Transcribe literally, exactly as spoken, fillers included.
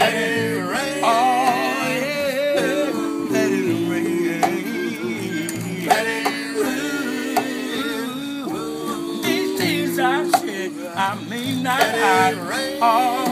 Let it rain. Oh, yeah. Let it rain. Let it rain. These things I said, I mean not. Let it rain. Oh,